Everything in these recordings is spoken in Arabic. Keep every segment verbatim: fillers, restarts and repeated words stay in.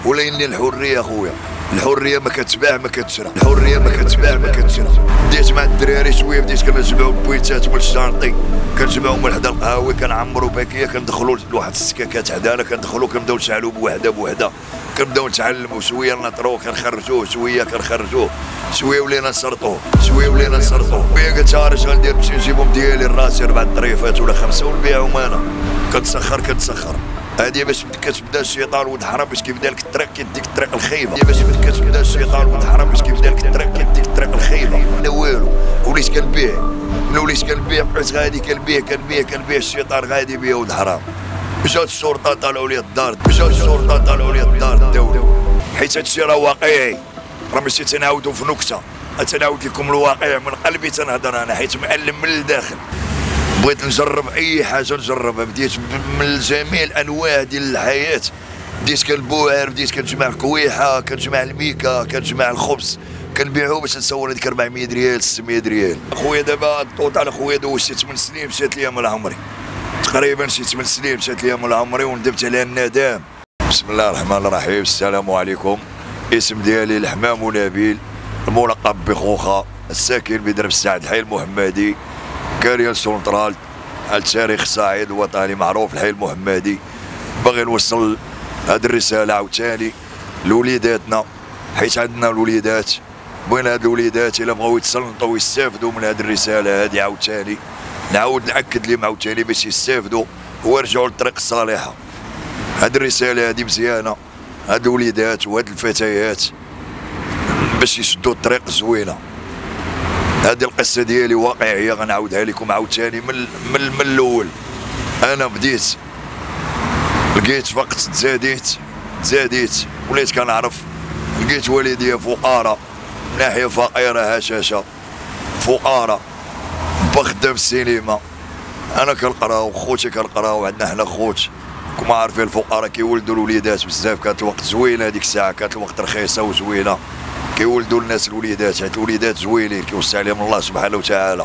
وليني الحريه اخويا، الحريه ما كتباع ما كتشرى، الحريه ما كتباع ما كتشرى. بديت مع الدراري شويه، بديت كنجمعوا بويتات من الشانطي، كنجمعوا من حدا القهاوي، كنعمروا باكيه، كندخلوا لواحد السكاكات حدانا، كندخلوا كنبداو نشعلوا بوحده بوحده، كنبداو نتعلموا شويه نطروه، كنخرجوه شويه كنخرجوه شويه، ولينا نسرطوه شويه، ولينا نسرطوه. بيا قلت ها اش غندير، نمشي نجيبهم ديالي الراسي اربع طريفات ولا خمسه ونبيعهم انا. كنتسخر كنتسخر هادي باش كتبدا الشيطان ولد حرام، باش كيبدا لك الطريق كيديك الطريق الخايبه، باش كتبدا الشيطان ولد حرام، باش كيبدا لك الطريق كيديك الطريق الخايبه. لا والو، وليت كنبيع، وليت كنبيع، بقيت غادي كنبيع كنبيع كنبيع، الشيطان غادي بيا ولد حرام. جات الشرطه طالعوا لي الدار، جات الشرطه طالعوا لي الدار الدوله، حيت هادشي راه واقعي، راه ماشي تنعاودوا في نكته، تنعاود لكم الواقع من قلبي تنهضر انا، حيت معلم من الداخل. بغيت نجرب اي حاجه نجربها، بديت من جميع الانواع ديال الحياه، بديت كنبوعر، بديت كنجمع الكويحه، كنجمع الميكا، كنجمع الخبز، كنبيعو باش نسول هذيك أربعمية ريال ستمية ريال. اخويا دابا الطوطال اخويا دوزت شي ثمان سنين مشات ليا من عمري، تقريبا شي ثمان سنين مشات ليا من عمري وندمت عليها الندم. بسم الله الرحمن الرحيم، السلام عليكم. اسم ديالي الحمام نبيل، الملقب بخوخه، الساكن بدرب السعد الحي المحمدي، كاريال سونترال، التاريخ الصعيد الوطني معروف الحي المحمدي. باغي نوصل هاد الرساله عاوتاني لوليداتنا، حيت عندنا الوليدات، بغينا هاد الوليدات الا بغاو يتسلطوا ويستافدوا من هاد الرساله هادي عاوتاني، نعاود ناكد لهم عاوتاني باش يستافدوا ويرجعوا للطريق الصالحه. هاد الرساله هادي مزيانه، هاد الوليدات وهاد الفتيات باش يشدوا الطريق زوينه. هذه القصه ديالي واقعيه، غنعاودها لكم عاوتاني من من, من الاول. انا بديت لقيت وقت تزاديت تزاديت وليت كنعرف، لقيت والديا فقراء، ناحيه فقيره هشاشه، فقراء، با خدام السينما، انا كنقراو وخوتي كنقراو، عندنا حنا خوت كما عارفين الفقراء كيولدوا الوليدات بزاف، كانت الوقت زوينه هذيك الساعه، كانت الوقت رخيصه وزوينه، كيولدوا الناس الوليدات، حيت الوليدات زوينين كيوسع عليهم الله سبحانه وتعالى.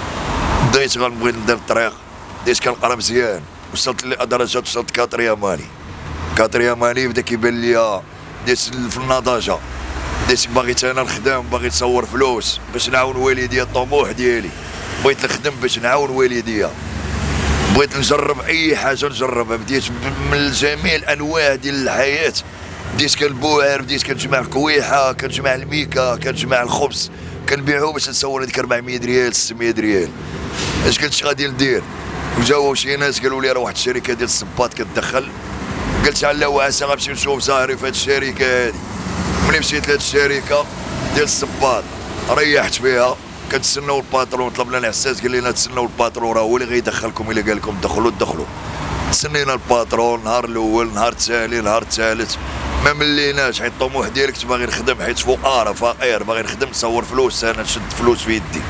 بديت غنبغي ندير الطريق، بديت كنقرا مزيان، وصلت لدرجه وصلت كاترياماني، كاترياماني بدا كيبان ليا، بديت في النضاجه، بديت باغيت انا نخدم، باغي نصور فلوس باش نعاون والديا، الطموح ديالي بغيت نخدم باش نعاون والديا، بغيت نجرب اي حاجه نجربها، بديت من جميع الانواع ديال الحياه، بديت كنبوعر، بديت كنجمع الكويحه، كنجمع الميكا، كنجمع الخبز، كنبيعو باش نسول هذيك أربعمية ريال ستمية ريال. اش قلت اش غادي ندير؟ وجاو شي ناس قالوا لي راه واحد الشركه ديال الصباط كتدخل، قلت على واسع غنمشي نشوف زهري في هذه الشركه هذه. ملي مشيت لهاد الشركه ديال الصباط ريحت فيها، كنتسناو الباترون، طلبنا العساس قال لنا تسناو الباترون راه هو اللي غيدخلكم، الا قال لكم دخلوا دخلوا. تسنينا الباترون نهار الاول، نهار الثاني، نهار الثالث، ما مليناش، حيت الطموح ديالك باغي نخدم، حيت فقاره فقير باغي نخدم نصور فلوس، انا نشد فلوس في يدي.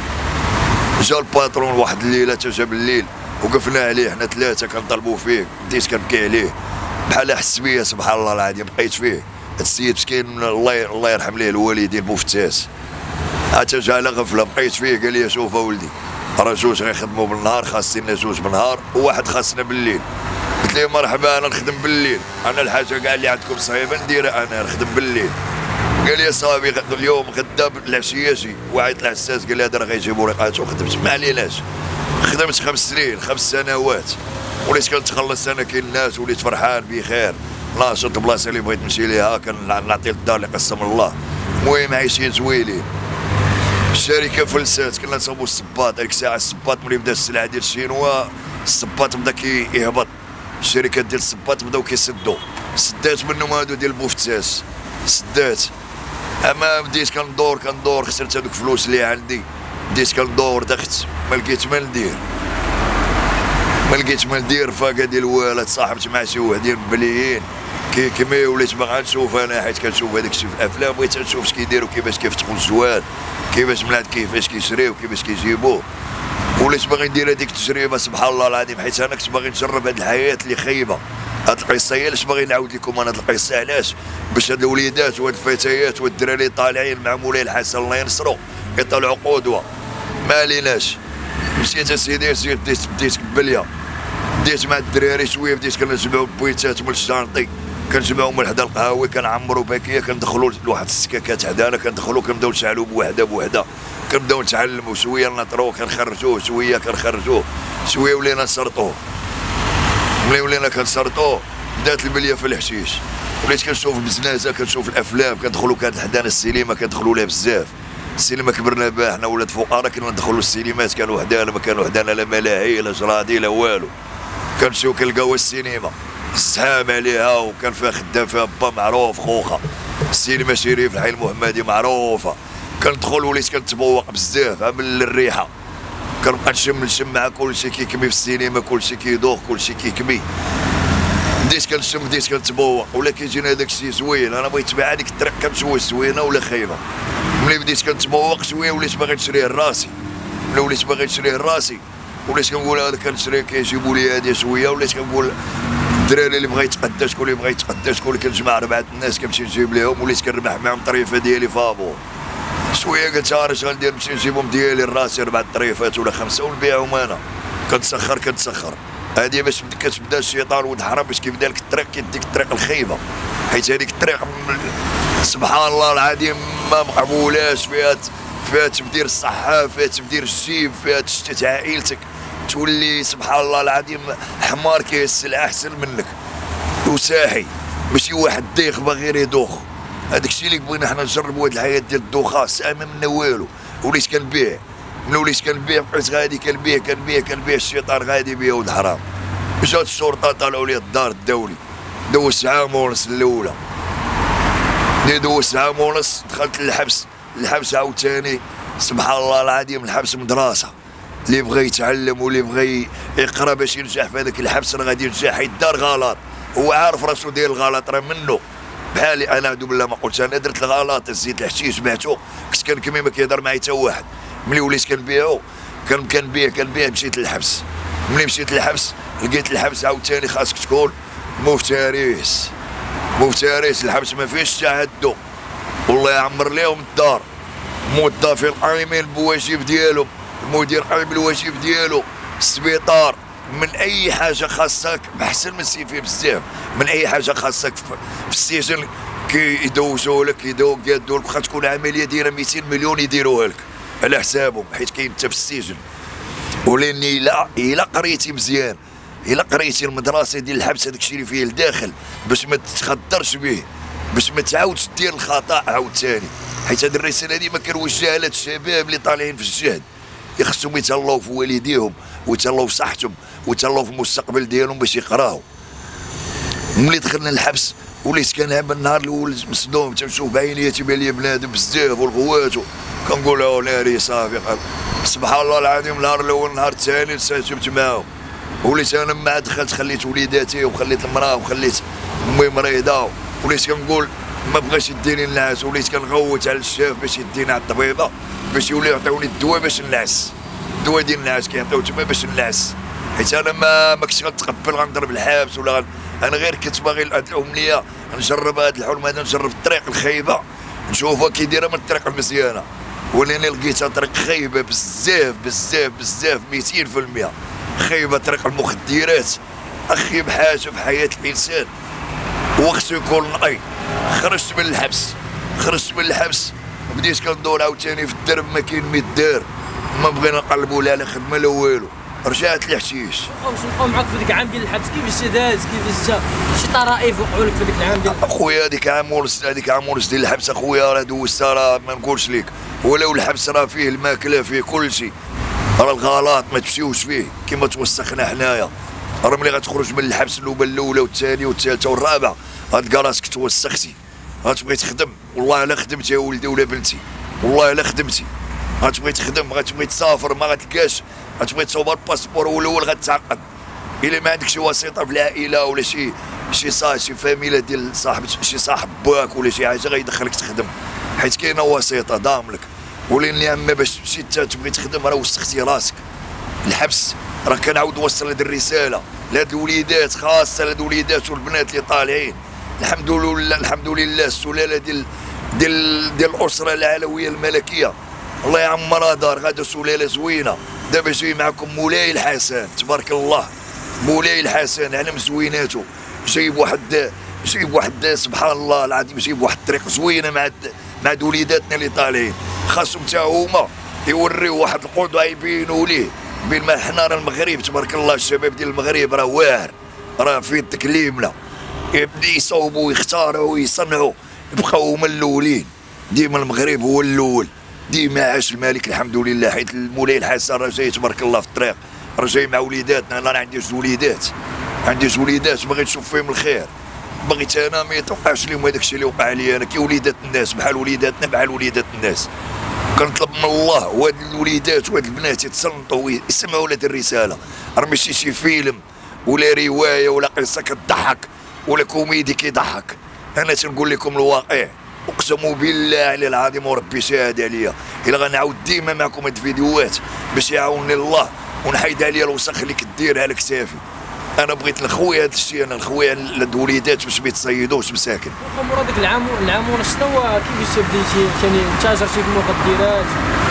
جا الباترون واحد الليله، تا جا بالليل وقفنا عليه حنا ثلاثه كنطلبوا فيه، بديت كنبكي عليه بحال حس بيا، سبحان الله العظيم بقيت فيه. هاد السيد مسكين الله الله يرحم ليه الوالدين بوفتاس، حتى جا على غفله بقيت فيه، قال لي شوف اولدي راه جوج غيخدموا بالنهار، خاصنا جوج بالنهار وواحد خاصنا بالليل. قلت له مرحبا انا نخدم بالليل، انا الحاجه كاع اللي عندكم صعيبه نديرها انا نخدم بالليل. قال لي صافي اليوم غدا العشيه جي، وعيط العساس قال لي هذا راه غيجيبوا رقاته، وخدمت ما عليناش، خدمت خمس سنين خمس سنوات، وليت كنتخلص انا كاين الناس، وليت فرحان بخير، ناشط البلاصه اللي بغيت نمشي ليها كنعطي الدار اللي قسم الله، المهم عايشين زوينين. الشركه فلسات، كنا نصاوبوا الصباط، هذيك الساعه الصباط ملي بدا السلعه ديال الشينوا الصباط بدا كيهبط، الشركات ديال الصباط بداو كيسدوا، سدات منهم هادو ديال بوفتاس، سدات. اما بديت كندور كندور خسرت هذوك الفلوس اللي عندي، بديت كندور دخت ما لقيت ما ندير، ما لقيت ما ندير، فاقا ديال الوالد صاحبت مع شي وحدين مبليين كي كيما وليت باغا نشوف انا، حيت كنشوف هذاك الشيء في الافلام، بغيت نشوف اش كيديروا، كيفاش كيفتحوا الزوال، كيفاش من عند كيفاش كيشريو، كيفاش كيجيبوه، وليت باغي ندير هذيك التجربه سبحان الله العظيم، حيت انا كنت باغي نجرب هذه الحياه اللي خايبه. هاد القصه هي علاش باغي نعاود لكم انا هاد القصه، علاش؟ باش هاد الوليدات وهاد الفتيات والدراري طالعين مع مولاي الحسن الله ينصرو يطلعوا قدوه. ما ليناش، مشيت اسيدي زيد بديت بديت باليا، بديت مع الدراري شويه، بديت كنجمعوا بويتات من الشانطي، كنجمعو من حدا القهاوي كنعمرو باكيه كندخلو لواحد السكاكات حدانا كندخلو كنبداو نشعلو بوحده بوحده كنبداو نتعلمو شويه نطروه كنخرجوه شويه كنخرجوه شويه ولينا نسرطوه ملي ولينا كنسرطوه بدات البليه في الحشيش وليت كنشوف بزنازه كنشوف الافلام كندخلو كانت حدانا السينما كندخلو لها بزاف السينما كبرنا بها حنا ولاد فقراء كنا ندخلو السينمات كانوا حدانا ما كانوا حدانا لا ملاهي لا جرادي لا والو كنمشيو كنلقاو السينما الزحام عليها وكان فيها خدام فيها با معروف خوخه السينما شريف الحي المحمدي معروفه كندخل وليت كنتبوق بزاف من الريحه كنبقى نشم نشم مع كلشي كيكمي في السينما كلشي كيدوخ كلشي كيكمي بديت كنشم بديت كنتبوق ولا كيجينا داك الشيء زوين انا بغيت تبع هذيك الطريق كنشوف زوينه ولا خايبه ملي بديت كنتبوق شويه وليت باغي نشريه لراسي ملي وليت باغي نشريه لراسي وليت كنقول هذا كنشري كيجيبوا لي هذه شويه وليت كنقول الدراري اللي بغا يتقدى شكون اللي بغا يتقدى شكون اللي كنجمع اربعه الناس كنمشي نجيب لهم وليت كنربح معاهم طريفه ديالي فابور شويه قلت انا اش غندير نمشي نجيبهم ديالي لراسي اربع طريفات ولا خمسه ونبيعهم انا كنتسخر كنتسخر هذه باش كتبدا الشيطان ولد حرام باش كيبدا لك الطريق كيديك الطريق الخايبه حيت هذيك الطريق سبحان الله العظيم ما مقبولاش فيها فيها تبدير الصحه فيها تبدير الجيب فيها تشتت عائلتك تولي سبحان الله العظيم حمار كيهز احسن منك وساحي ماشي واحد ديخ باغي غير يدوخ هذاك الشيء اللي بغينا حنا نجربوا هذه الحياه ديال الدوخه سامه منا والو وليت كنبيع ملي وليت كنبيع بقيت غادي كنبيع كنبيع كنبيع الشيطان غادي بيا ولد حرام جات الشرطه طلعوا لي الدار الدولي دوزت عام ونص الاولى ملي دوزت عام ونص دخلت للحبس الحبس عاوتاني سبحان الله العظيم الحبس مدرسه اللي بغى يتعلم واللي بغى يقرا باش ينجح في هذاك الحبس راه غادي ينجح حيت دار غلط هو عارف راسو داير الغلط راه منه بحالي انا عدو بالله ما قلت انا درت الغلط زيت الحشيش بعتو كنت كنكمي ما كيهضر معايا حتى واحد ملي وليت كنبيعو كان كنبيع كنبيع مشيت للحبس ملي مشيت للحبس لقيت الحبس عاوتاني خاصك تكون مفترس مفترس الحبس ما فيهش تعدو والله يعمر ليهم الدار موظفين قايمين بالواجب ديالهم المدير قايم بالواجب ديالو السبيطار من اي حاجه خاصك احسن من السيفي بزاف من اي حاجه خاصك في السجن كيدوزوا لك يدوق يدوا لك واخا تكون عمليه دايره مئتين مليون يديروها لك على حسابهم حيت كاين انت في السجن ولاني الا الا قريتي مزيان الا قريتي المدرسه ديال الحبس هذاك الشيء اللي فيه الداخل باش ما تتخدرش به باش ما تعاودش دير الخطا عاوتاني حيت هذه الرساله هذه ما كنوجهها لهاد الشباب اللي طالعين في الجهد يخصهم يتهلاو في والديهم ويتهلاو في صحتهم ويتهلاو في المستقبل ديالهم باش يقراو ملي دخلنا الحبس وليت كنهب النهار الاول مصدوم تنشوف بعينيا تيبان لي بنادم بزاف والغواتو كنقول له ناري صافي سبحان الله العظيم النهار الاول النهار الثاني تساجمت معاهم وليت انا مع دخلت خليت وليداتي وخليت المراه وخليت امي مريضه وليت كنقول ما بغاش يديني النعاس وليت كنغوت على الشاف باش يديني على الطبيبه باش يوليو يعطيوني الدواء باش نعس الدواء ديال النعاس كيعطيو تما باش نعس حيت انا ما ما كنتش غنتقبل غنضرب الحابس ولا غن... انا غير كنت باغي الامنيه نجرب هذا الحلم هذا نجرب الطريق الخايبه نشوفها كي دايره من الطريق المزيانه ولاني لقيتها طريق خايبه بزاف بزاف بزاف مئتين في المئة خايبه طريق المخدرات اخيب حاجه في حياه الانسان وخصو يكون نقي خرجت من الحبس خرجت من الحبس بديت كندور عاوتاني في الدرب ما كاين ما يدار ما بغينا نقلبوا لا على خدمه لا والو رجعت للحشيش واش نبقاو معاك في ديك العام ديال الحبس كيفاش داز كيفاش شي طرائف وقعوا لك في ديك العام ديال اخويا هذيك عام ونص هذيك عام ونص ديال الحبس اخويا راه دوزتها راه ما نقولش لك ولو الحبس راه فيه الماكله فيه كل شيء راه الغلط ما تمشيوش فيه كما توسخنا حنايا راه ملي غتخرج من الحبس اللوبه الاولى والثانيه والثالثه والرابعه غتلقى راسك توسختي غتبغي تخدم والله الا خدمتي يا ولدي ولا بنتي والله الا خدمتي غتبغي تخدم غتبغي تسافر ما غتلقاش غتبغي تصوب الباسبور هو الاول غتعقد الا ما عندك شي وسيطه في العائله ولا شي شي صاحب شي فاميله ديال صاحب شي صاحب باك ولا شي حاجه غيدخلك تخدم حيت كاينه وسيطه ضامنك ولين عمي باش تمشي انت تبغي تخدم راه وسختي راسك الحبس راه كنعاود نوصل هذه الرساله لهاد الوليدات خاصه لهاد الوليدات والبنات اللي طالعين الحمد لله الحمد لله السلاله ديال ديال ديال الاسره العلويه الملكيه الله يعمرها دار غادا سلاله زوينه دابا جاي معكم مولاي الحسن تبارك الله مولاي الحسن على مزويناتو جايب واحد جيب واحد سبحان الله العظيم، جيب واحد الطريق زوينه مع مع وليداتنا اللي طالعين، خاصهم حتى هما يوريو واحد القدوه، يبينوا ليه بين ما حنا راه المغرب تبارك الله الشباب ديال المغرب راه واعر، راه في تكليمنا يبدا يصوبوا ويختاروا ويصنعوا، يبقاو هما الاولين. ديما المغرب هو الاول، ديما عاش الملك الحمد لله، حيت المولاي الحسن راه جاي تبارك الله في الطريق، راه جاي مع وليداتنا. انا عندي جوج وليدات، عندي جوج وليدات باغي نشوف فيهم الخير، بغيت انا ما يتوقعش لهم هذاك الشيء اللي وقع لي انا، كي وليدات الناس بحال وليداتنا بحال وليدات الناس. كنطلب من الله وهاد الوليدات وهاد البنات يتصنتوا ويسمعوا لهاد الرساله، راه ماشي شي فيلم ولا روايه ولا قصه كتضحك ولا كوميدي كيضحك. انا تنقول لكم الواقع، اقسم بالله على العظيم وربي شاهد عليا، الا غنعاود ديما معكم هاد الفيديوهات باش يعاونني الله ونحيد عليا الوسخ اللي كدير على كتافي. انا بغيت لخويا هذا الشيء، انا لخويا الوليدات باش ما يتصيدوش مساكن. واخا مراد العام العام ونص شنو كيفاش بديتي ثاني تاجرتي في المخدرات؟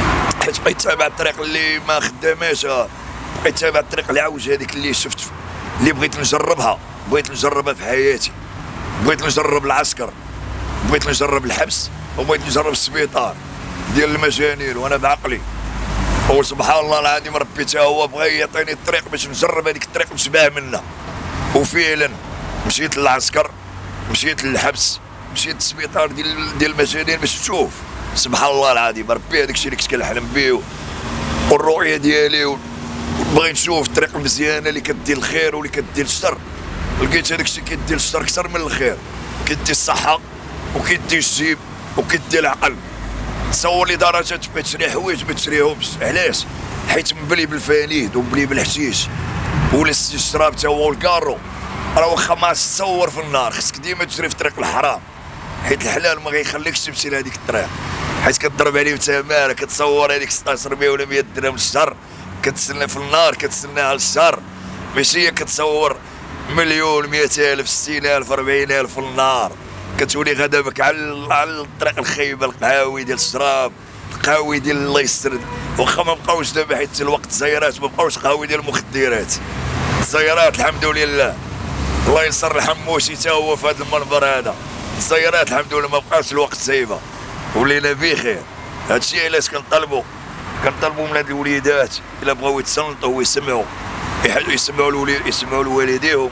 حيت بقيت تابع الطريق اللي ما خداماش، بقيت تابع الطريق العوج هذيك اللي شفت اللي بغيت نجربها، بغيت نجربها في حياتي، بغيت نجرب العسكر، بغيت نجرب الحبس، وبغيت نجرب السبيطار ديال المجانين وانا بعقلي. وسبحان الله العظيم ربي تا هو بغى يعطيني الطريق باش نجرب هذيك الطريق ونشبع منها. وفعلا مشيت للعسكر، مشيت للحبس، مشيت للسبيطار ديال ديال المجانين باش تشوف سبحان الله العظيم ربي هذاك الشيء اللي كنت كنحلم به والرؤيه ديالي، بغيت نشوف الطريق المزيانه اللي كدير الخير واللي كدير الشر. لقيت هذاك الشيء كيدير الشر اكثر من الخير، كيدي الصحه وكيدي الجيب وكيدي العقل. تصور لي درجات باش تشري حوايج ما تشريهمش، علاش؟ حيت مبلي بالفانيد ومبلي بالحشيش ولا الشراب تا هو الكارو، راه واخا ما تصور في النار خصك ديما تشري في طريق الحرام، حيت الحلال ما غيخليكش تمشي لهذيك الطريق، حيت كتضرب عليه تماره. كتصور هذيك ستاشر مية ولا مية درهم الشهر كتسنى في النار، كتسنى على الشهر، ماشي هي كتصور مليون مئة ألف ستين ألف أربعين ألف في النار. كتولي غدا بك على على الطريق الخايبه، القهاوي ديال الشراب، القهاوي ديال الله يستر. واخا ما بقاوش دابا حيت الوقت الزيارات ما بقاوش قهاوي ديال المخدرات، الزيارات الحمد لله الله ينصر الحموشي تا هو في هذا المنبر هذا. الزيارات الحمد لله ما بقاش الوقت سايبه، ولينا بخير. هادشي علاش كنطلبوا كنطلبوا من هاد الوليدات الا بغاو يتصنتوا ويسمعوا يسمعوا الوليد يسمعوا لوالديهم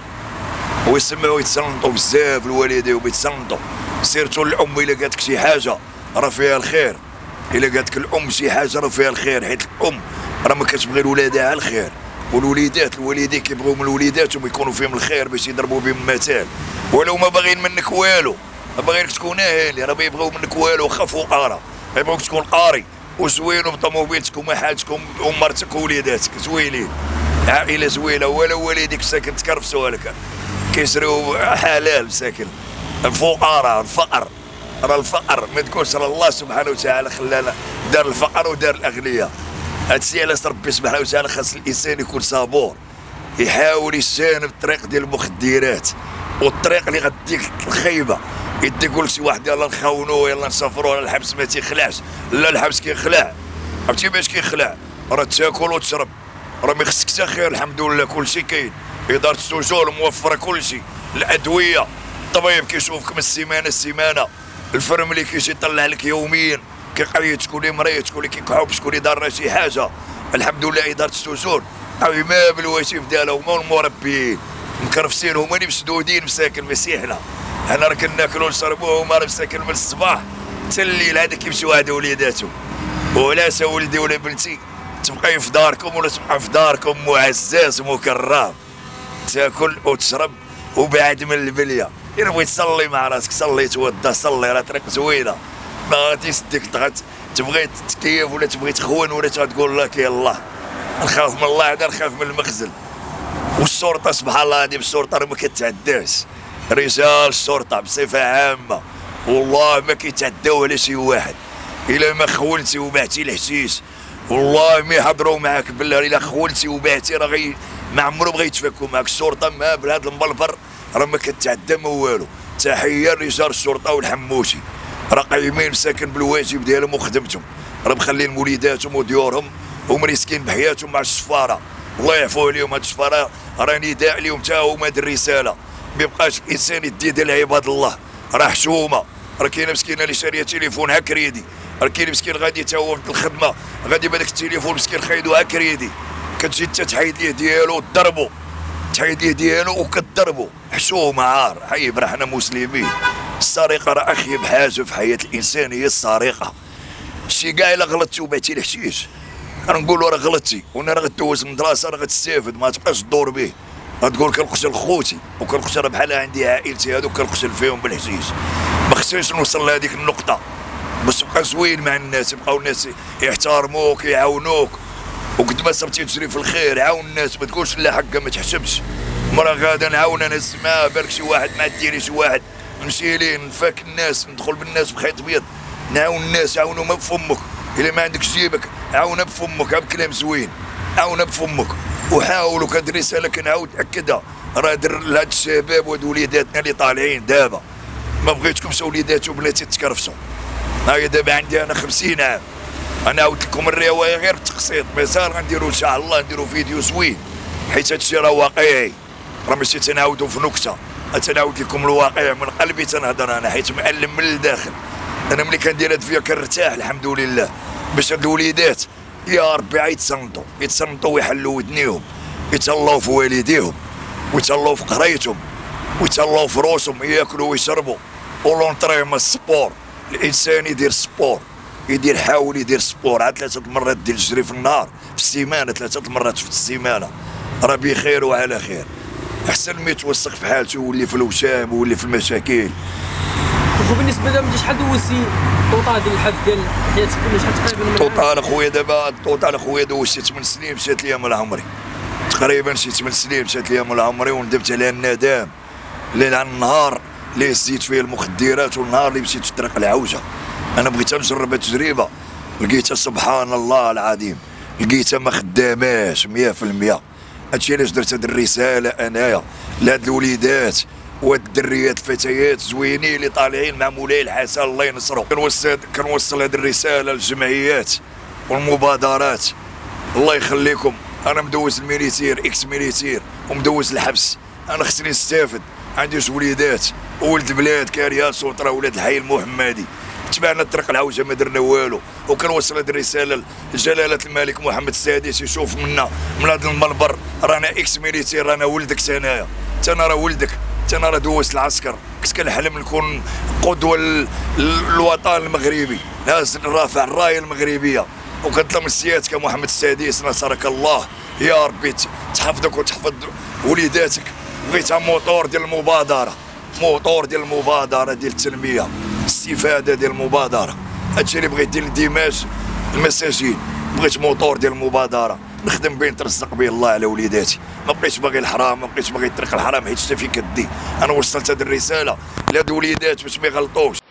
ويسمعوا يتصنتوا بزاف الوالدين ويتصنتوا. سيرتو الام الا قالت لك شي حاجه راه فيها الخير، الا قالت لك الام شي حاجه راه فيها الخير، حيت الام راه ما كتبغي لولادها الخير، والوليدات الوالدين كيبغيو من وليداتهم يكونوا فيهم الخير باش يضربوا بهم المثال، ولو ما باغيين منك والو، ما باغيينك تكون اهالي، راه ما يبغيو منك والو واخا فقراء، يبغيوك تكون قاري وزوين وبطوموبيلتك ومحالتك ومرتك ووليداتك زوينين، عائله زوينه، ولا والديك ساكن تكرفسوا لك كيشريو حلال مساكن. الفقراء الفقر راه الفقر ما تقولش راه الله سبحانه وتعالى خلانا دار الفقر ودار الاغنياء. هادشي علاش ربي سبحانه وتعالى خاص الانسان يكون صبور، يحاول يجتنب الطريق ديال المخدرات والطريق اللي غديك الخايبه. يدي يقول لك شي واحد يلاه نخونوه يلاه نسافروه، الحبس ما تيخلعش، لا الحبس كيخلع. عرفتي باش كيخلع؟ راه تاكل وتشرب، راه ما خصك حتى خير الحمد لله كلشي كاين، إدارة السجون موفرة كلشي، الأدوية، الطبيب كيشوفك من السيمانة السيمانة، الفرملي كيجي يطلع لك يوميا، كيقيد شكون اللي مريض شكون اللي كيكحوب شكون اللي دار شي حاجة. الحمد لله إدارة السجون عويمة بالواجب ديالهم هما المربيين مكرفسين، هما اللي مسدودين مساكن مسيحنا. حنا راه كناكلو ونشربو، هما راه مساكن من الصباح حتى الليل، هذا كيمشيو هادو وليداتهم. وعلاش ولدي ولا بنتي تبقاي في داركم ولا تبقى في داركم معزز مكرم، تاكل وتشرب وبعد من البليه. الا بغيت تصلي مع راسك صلي، توضى صلي، راه طريق زوينه، ما غاديش ديك تبغي تكيف ولا تبغي تخون ولا تقول لك يلاه نخاف من الله هذا نخاف من المخزن. والشرطه سبحان الله هذه الشرطه راه ما كتعداش، رجال الشرطه بصفه عامه والله ما كيتعداو على شي واحد. الا ما خولتي وبعتي الحشيش والله ما يهضروا معاك بالله، الا خولتي وبعتي راه غي ما عمرهم غيتفكوا معاك. الشرطه ما بهذا المبلبر راه ما كتعدى ما والو. تحيه لرجال الشرطه والحموشي، راه قايمين مساكن بالواجب ديالهم وخدمتهم، راه مخلين وليداتهم وديورهم ومريسكين بحياتهم مع السفاره. الله يعفو عليهم، هاد السفاره راه نداء لهم تا هما هاد الرساله، ما يبقاش الانسان يدي ديال عباد الله، راه حشومه. راه كاينه مسكينه اللي شاريه تليفون ها كريدي، راه كاين مسكين غادي تا هو في الخدمه غادي بهذاك التليفون مسكين خايدو ها كريدي، كتجي انت تحيد ليه ديالو وتضربو، تحيد ليه ديالو وكتضربو. حشومه عار، عيب، راه حنا مسلمين. السرقه راه اخيب حاجه في حياه الانسان هي السرقه. شي كاع الا غلطتي وبعتي الحشيش غنقولوا راه غلطتي، وانا راه غدوز المدرسه راه غتستافد، ما تبقاش تدور به، غتقول كنقتل خوتي وكنقتل راه بحال عندي عائلتي هادو كنقتل فيهم بالحشيش. ما خصنيش نوصل لهذيك النقطه باش تبقى زوين مع الناس، يبقاو الناس يحترموك يعاونوك، وقد ما صرتي تجري في الخير عاون الناس، ما تقولش لا حقا ما تحسبش. مرة غادا نعاون انا السما بالك شي واحد ما ديري شي واحد نمشي ليه نفاك الناس ندخل بالناس بخيط بيض، نعاون الناس، عاونوا ما بفمك، الا ما عندكش جيبك عاونها بفمك بكلام زوين، عاونها بفمك. وحاولوا كهاد الرساله كنعاود ناكدها، راه در لهاد الشباب وهاد وليداتنا اللي طالعين دابا، ما بغيتكمش وليدات وبناتي تكرفسوا. هاهي دابا عندي انا خمسين عام، انا عاودت لكم الروايه غير بالتقسيط، مازال غنديروا ان شاء الله نديروا فيديو زوين، حيت هادشي راه واقعي، راه ماشي تنعاودوا في نكته، تنعاود لكم الواقع من قلبي تنهضر انا، حيت معلم من الداخل. انا ملي كندير هاد الفيديو كنرتاح الحمد لله، باش هاد الوليدات يا ربي يتصنتوا يتصنتوا ويحلوا ودنيهم، يتهلاو في والديهم ويتهلاو في قرايتهم ويتهلاو في روسهم، ياكلوا ويشربوا. ولونطريمون السبور، الانسان يدير سبور، يدير حاول يدير سبور عاد ثلاثة مرات ديال الجري في النهار في السيمانه، ثلاثة مرات في السيمانه، راه بخير وعلى خير. احسن ما يتوسخ في حالته ويولي في الوشام ويولي في المشاكل. وبالنسبه دابا انت شحال دوزتي طوطا ديال الحبس ديال حياتك كلها، شحال تقريبا؟ طوطا اخويا دابا طوطا اخويا دوزت شي ثمان سنين مشات ليا من عمري، تقريبا شي ثمان سنين مشات ليا من عمري، وندمت عليها الندم. الليل على النهار اللي زيت فيه المخدرات والنهار اللي مشيت في طريق العوجه، انا بغيت نجرب التجربه، لقيتها سبحان الله العظيم لقيتها ما خداماش مية في المية. هادشي علاش درت هاد الرساله انايا لهاد الوليدات وهاد الدريات الفتيات زوينين اللي طالعين مع مولاي الحسن الله ينصرو. كنوصل كنوصل هاد الرساله للجمعيات والمبادرات، الله يخليكم. انا مدوز الميليتير اكس ميليتير ومدوز الحبس، انا خصني نستافد، عندي جوج وليدات وولد بلاد كاريا سوطره ولاد الحي المحمدي، تبعنا الطريق العوجه ما درنا والو. وكنوصل هذه الرساله لجلاله الملك محمد السادس، يشوف منا من هذا المنبر رانا اكس ميليتير، رانا ولدك انايا، انا راه ولدك، انا راه دوزت العسكر، كنت كنحلم نكون قدوه للوطن المغربي، ناس رافع الرايه المغربيه، وكنطلب سيادتك محمد السادس نصرك الله يا ربي تحفظك وتحفظ وليداتك. بغيتها موطور ديال المبادره، موطور ديال المبادره ديال التنميه، الاستفاده ديال المبادره، هادشي اللي بغيت ديال ديماج المساجين، بغيت موطور ديال المبادره نخدم بين ترزق به الله على وليداتي، ما بقيتش باغي الحرام، ما بقيتش باغي الطريق الحرام، حيت حتى فين كدي. انا وصلت هذه الرساله لهاد الوليدات باش ما يغلطوش.